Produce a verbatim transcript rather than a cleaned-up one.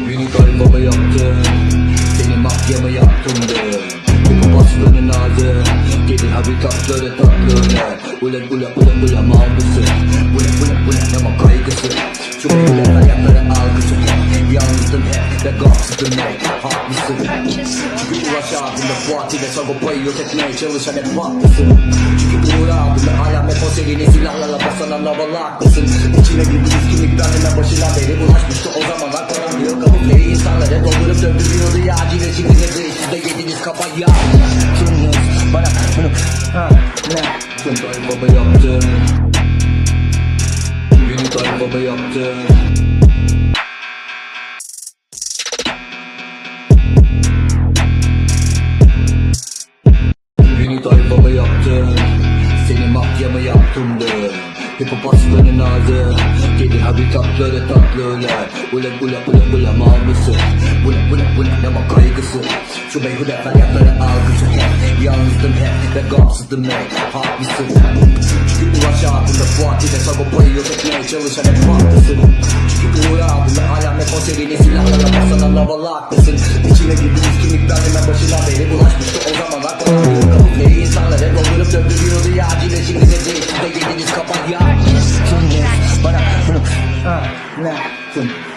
Beni kalbama yaptın, seni mafyama yaptım de. Bu bastığının adı, gelin habitatları tatlılar. Ulan ulan ulan ulan mal mısın? Ulan ulan ulan ama kaygısı. Şu beyler hayatlara algısı. Yalnızdım hep ve gafsızdım hep. Haklısın. Çünkü ulaş abimle Fuat'ıyla Sagopa'yı yok etmeye çalışan hep haklısın. Çünkü Uğur abimle alamet o serinin silahlarla basanan havalı haklısın. İçine girdiğiniz kimliklerine başına beri ulaşmıştı o zamanlar param diyor. Kamufleyi insanlara doldurup döndürüyordu ya. Acile şimdi ne siz de yediniz kafaya. Kimsiniz bana bunu ha ne? Beni baba yaptın, beni baba yaptın. Beni baba yaptın, seni mafyama yaptım de. Hip hop aslanın adı, gelir habitatları tatlılar. Ulan ulan ulan ulan mal mısın? Ulan ulan ulan ama kaygısı. Şu beyhude feryatları algısı hep. Yalnızdım hep ve gafsızdım hep. Haklısın. Çünkü ulaş abimle Fuat'ıyla Sagopa'yı yok etmeye çalışan hep haklısın. Çünkü Uğur abimle alamet o serinin silahlarla basanan havalı haklısın. İçine girdiğiniz kimliklerine başına beri ulaşmıştı o zamanlar param diyor. Kamufleyi insanlara doldurup döndürüyordu ya. Acile şimdi ne değil siz de yediniz kafaya. Kimsiniz bana bunu ha ne?